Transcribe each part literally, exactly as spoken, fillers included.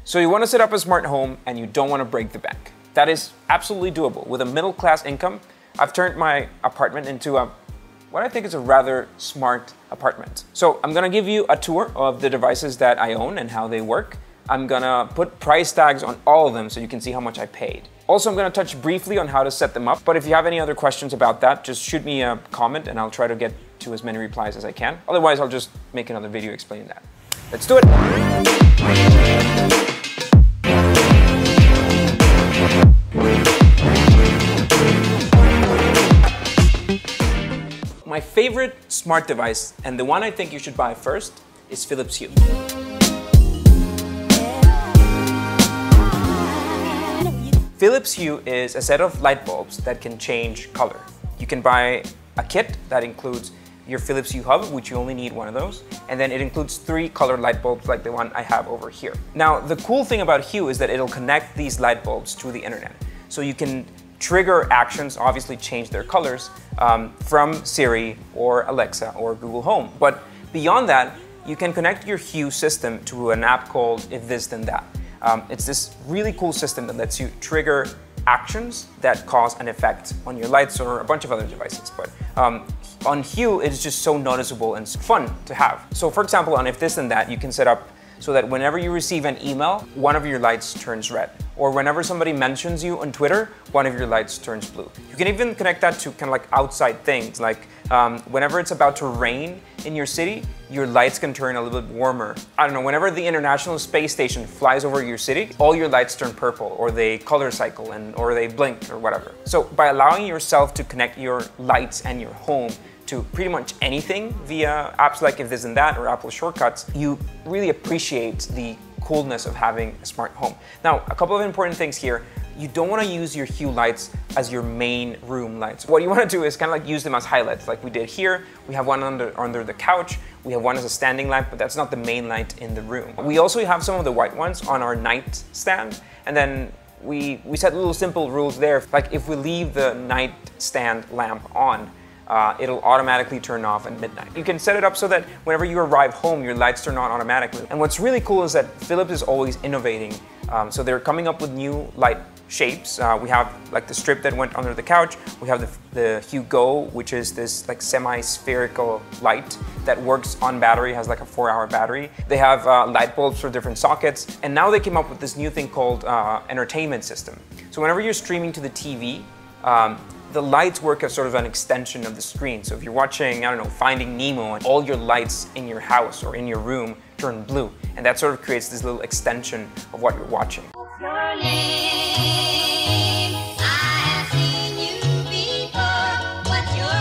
So you want to set up a smart home and you don't want to break the bank. That is absolutely doable. With a middle-class income, I've turned my apartment into a what I think is a rather smart apartment. So I'm gonna give you a tour of the devices that I own and how they work. I'm gonna put price tags on all of them so you can see how much I paid. Also, I'm gonna touch briefly on how to set them up, but if you have any other questions about that, just shoot me a comment and I'll try to get to as many replies as I can. Otherwise, I'll just make another video explaining that. Let's do it. My favorite smart device, and the one I think you should buy first, is Philips Hue. Philips Hue is a set of light bulbs that can change color. You can buy a kit that includes your Philips Hue hub, which you only need one of those, and then it includes three colored light bulbs like the one I have over here. Now, the cool thing about Hue is that it'll connect these light bulbs to the internet. So you can trigger actions, obviously change their colors, um, from Siri or Alexa or Google Home. But beyond that, you can connect your Hue system to an app called If This Then That. Um, it's this really cool system that lets you trigger actions that cause an effect on your lights or a bunch of other devices. But um, on Hue, it's just so noticeable and fun to have. So for example, on If This Then That, you can set up so that whenever you receive an email, one of your lights turns red. Or whenever somebody mentions you on Twitter, one of your lights turns blue. You can even connect that to kind of like outside things, like um, whenever it's about to rain in your city, your lights can turn a little bit warmer. I don't know, whenever the International Space Station flies over your city, all your lights turn purple, or they color cycle, and or they blink, or whatever. So by allowing yourself to connect your lights and your home to pretty much anything via apps like If This and That or Apple Shortcuts, you really appreciate the coolness of having a smart home. Now, a couple of important things here. You don't want to use your Hue lights as your main room lights. What you want to do is kind of like use them as highlights, like we did here. We have one under, under the couch. We have one as a standing lamp, but that's not the main light in the room. We also have some of the white ones on our nightstand, and then we, we set little simple rules there. Like if we leave the nightstand lamp on, Uh, it'll automatically turn off at midnight. You can set it up so that whenever you arrive home, your lights turn on automatically. And what's really cool is that Philips is always innovating. Um, so they're coming up with new light shapes. Uh, we have like the strip that went under the couch. We have the, the Hue Go, which is this like semi-spherical light that works on battery, has like a four hour battery. They have uh, light bulbs for different sockets. And now they came up with this new thing called uh, entertainment system. So whenever you're streaming to the T V, um, the lights work as sort of an extension of the screen. So if you're watching, I don't know, Finding Nemo, and all your lights in your house or in your room turn blue. And that sort of creates this little extension of what you're watching. Your name, I've seen you before. What's your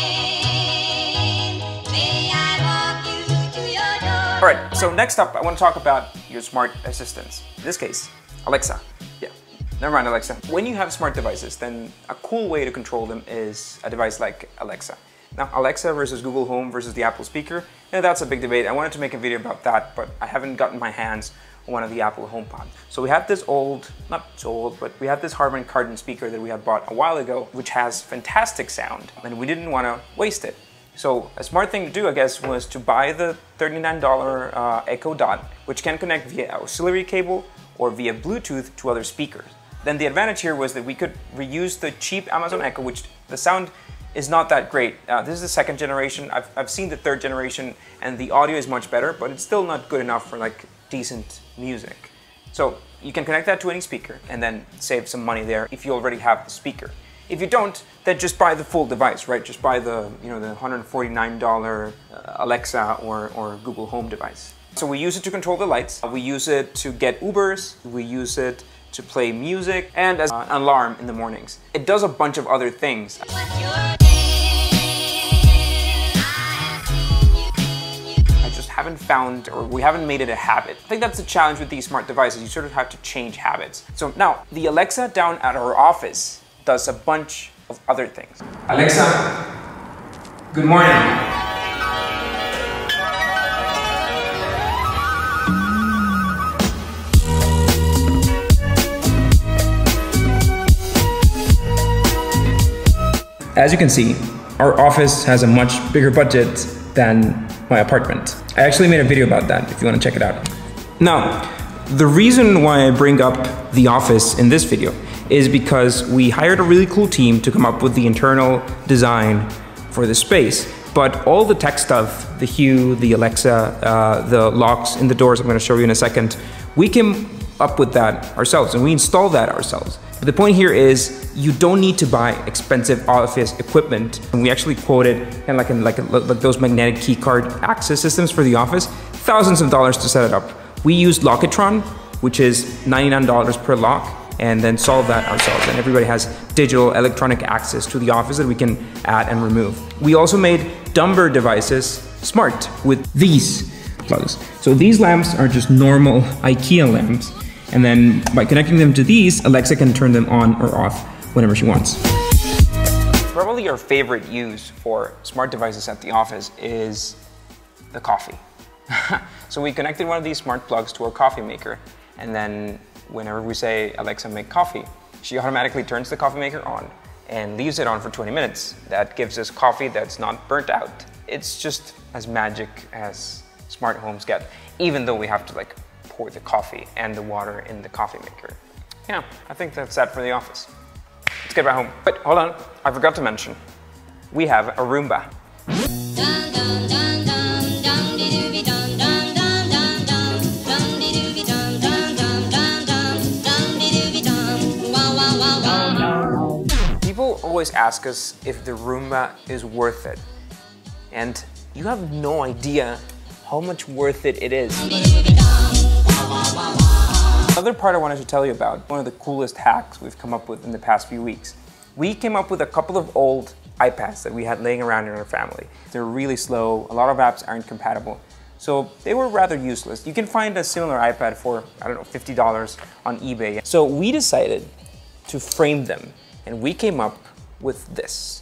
name? May I walk you to your door? All right, so next up, I want to talk about your smart assistants. In this case, Alexa. Never mind Alexa. When you have smart devices, then a cool way to control them is a device like Alexa. Now, Alexa versus Google Home versus the Apple speaker, you know, that's a big debate. I wanted to make a video about that, but I haven't gotten my hands on one of the Apple HomePod. So we have this old, not so old, but we have this Harman Kardon speaker that we had bought a while ago, which has fantastic sound, and we didn't want to waste it. So a smart thing to do, I guess, was to buy the thirty-nine dollar uh, Echo Dot, which can connect via auxiliary cable or via Bluetooth to other speakers. Then the advantage here was that we could reuse the cheap Amazon Echo, which the sound is not that great. Uh, this is the second generation. I've, I've seen the third generation and the audio is much better, but it's still not good enough for like decent music. So you can connect that to any speaker and then save some money there if you already have the speaker. If you don't, then just buy the full device, right? Just buy the, you know, the one hundred forty-nine dollar Alexa or, or Google Home device. So we use it to control the lights. We use it to get Ubers. We use it to play music, and as an alarm in the mornings. It does a bunch of other things. I just haven't found, or we haven't made it a habit. I think that's the challenge with these smart devices. You sort of have to change habits. So now, the Alexa down at our office does a bunch of other things. Alexa, good morning. As you can see, our office has a much bigger budget than my apartment. I actually made a video about that if you want to check it out. Now, The reason why I bring up the office in this video is because we hired a really cool team to come up with the internal design for the space. But all the tech stuff, the Hue, the Alexa, uh, the locks in the doors I'm going to show you in a second, we came up with that ourselves and we installed that ourselves. But the point here is you don't need to buy expensive office equipment. And we actually quoted kind of like, in, like, like those magnetic key card access systems for the office, thousands of dollars to set it up. We used Lockitron, which is ninety-nine dollars per lock, and then solve that ourselves. And everybody has digital electronic access to the office that we can add and remove. We also made dumber devices smart with these plugs. So these lamps are just normal IKEA lamps. And then by connecting them to these, Alexa can turn them on or off whenever she wants. Probably your favorite use for smart devices at the office is the coffee. So we connected one of these smart plugs to our coffee maker, and then whenever we say, Alexa, make coffee, she automatically turns the coffee maker on and leaves it on for twenty minutes. That gives us coffee that's not burnt out. It's just as magic as smart homes get, even though we have to like pour the coffee and the water in the coffee maker. Yeah, I think that's that for the office. Let's get back home. But hold on, I forgot to mention, we have a Roomba. People always ask us if the Roomba is worth it. And you have no idea how much worth it it is. Another part I wanted to tell you about, one of the coolest hacks we've come up with in the past few weeks. We came up with a couple of old iPads that we had laying around in our family. They're really slow, a lot of apps aren't compatible, so they were rather useless. You can find a similar iPad for, I don't know, fifty dollars on eBay. So we decided to frame them, and we came up with this.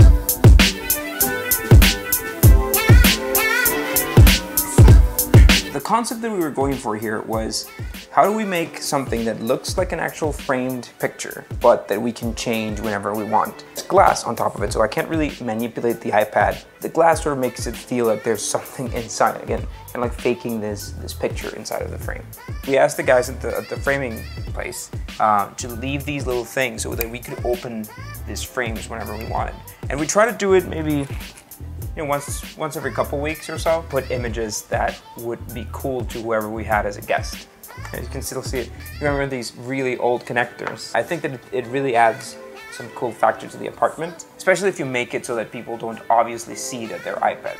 The concept that we were going for here was, how do we make something that looks like an actual framed picture, but that we can change whenever we want? It's glass on top of it, so I can't really manipulate the iPad. The glass sort of makes it feel like there's something inside, again, kind of like faking this, this picture inside of the frame. We asked the guys at the, at the framing place uh, to leave these little things so that we could open these frames whenever we wanted. And we try to do it maybe You know, once, once every couple weeks or so, put images that would be cool to whoever we had as a guest. And you can still see it. You remember these really old connectors? I think that it, it really adds some cool factor to the apartment, especially if you make it so that people don't obviously see that they're iPad.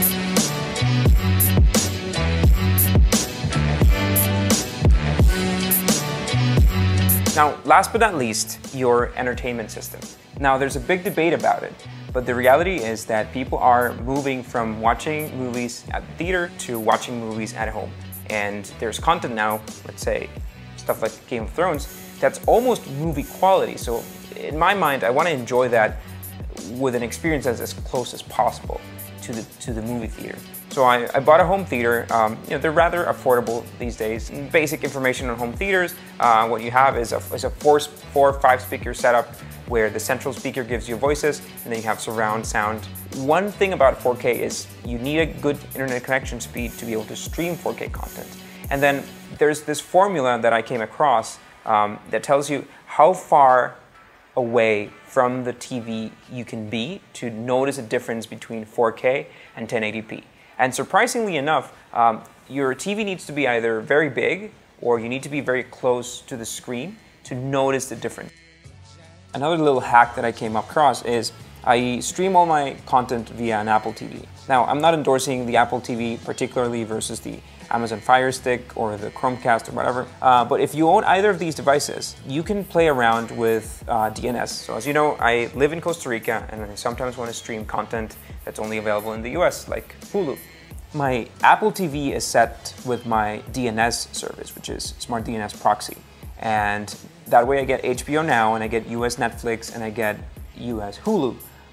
Now, last but not least, your entertainment system. Now, there's a big debate about it, but the reality is that people are moving from watching movies at the theater to watching movies at home. And there's content now, let's say, stuff like Game of Thrones, that's almost movie quality. So in my mind, I want to enjoy that with an experience that's as close as possible to the, to the movie theater. So I, I bought a home theater. Um, you know, they're rather affordable these days. Basic information on home theaters, uh, what you have is a, is a four, four, five speaker setup where the central speaker gives you voices, and then you have surround sound. One thing about four K is you need a good internet connection speed to be able to stream four K content. And then there's this formula that I came across um, that tells you how far away from the T V you can be to notice a difference between four K and ten eighty p. And surprisingly enough, um, your T V needs to be either very big or you need to be very close to the screen to notice the difference. Another little hack that I came across is I stream all my content via an Apple T V. Now, I'm not endorsing the Apple T V particularly versus the Amazon Fire Stick or the Chromecast or whatever, uh, but if you own either of these devices, you can play around with uh, D N S. So as you know, I live in Costa Rica and I sometimes want to stream content that's only available in the U S, like Hulu. My Apple T V is set with my D N S service, which is Smart D N S Proxy. And that way I get H B O Now and I get U S Netflix and I get U S Hulu.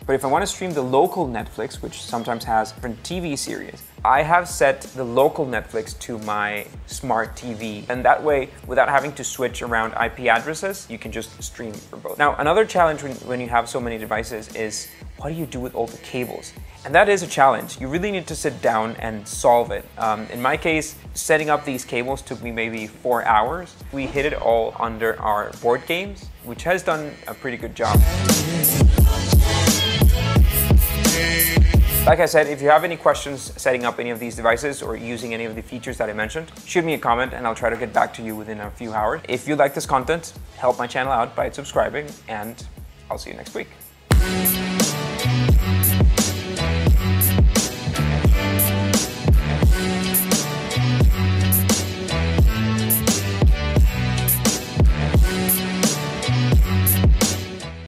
But if I want to stream the local Netflix, which sometimes has different T V series, I have set the local Netflix to my smart T V. And that way, without having to switch around I P addresses, you can just stream for both. Now, another challenge when, when you have so many devices is, what do you do with all the cables? And that is a challenge. You really need to sit down and solve it. Um, in my case, setting up these cables took me maybe four hours. We hid it all under our board games, which has done a pretty good job. Like I said, if you have any questions setting up any of these devices or using any of the features that I mentioned, shoot me a comment and I'll try to get back to you within a few hours. If you like this content, help my channel out by subscribing, and I'll see you next week.